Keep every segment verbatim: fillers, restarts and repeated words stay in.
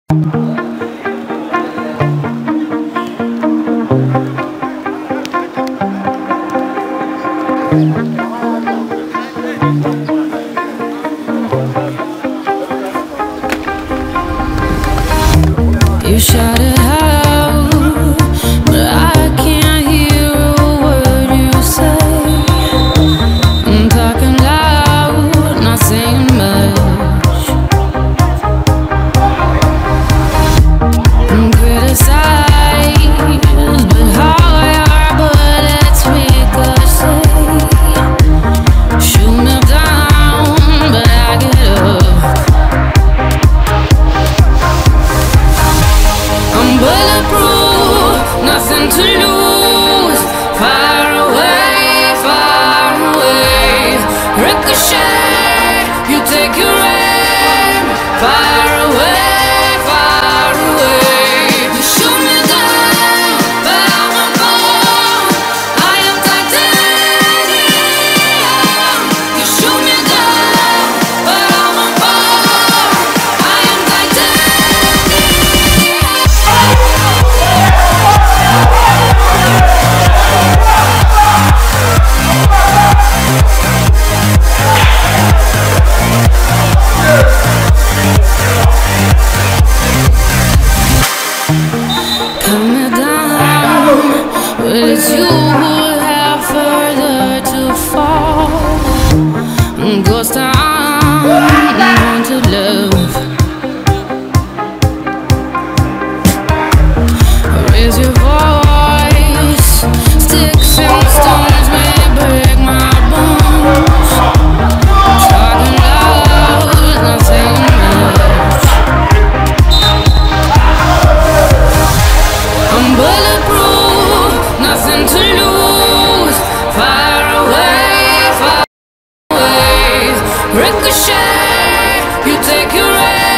You shout it out, but I can't hear a word you say. I'm talking loud, not saying much. I'm criticized, but hard, but it's ricochet. Shoot me down, but I get up. I'm bulletproof, nothing to lose. Far away, far away. Ricochet, you take your aim. Far away, far away. You shoot me down, but I won't fall. I am titanium. You shoot me down, but I won't fall. I am titanium. Coming down, but it's you who have further to fall. Ghost town, haunted love. Raise your voice. Sticks and stones may break my bones. Talking loud, not saying much. I'm bulletproof, nothing to lose. Far away, far away. Ricochet, you take your aim.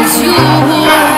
you.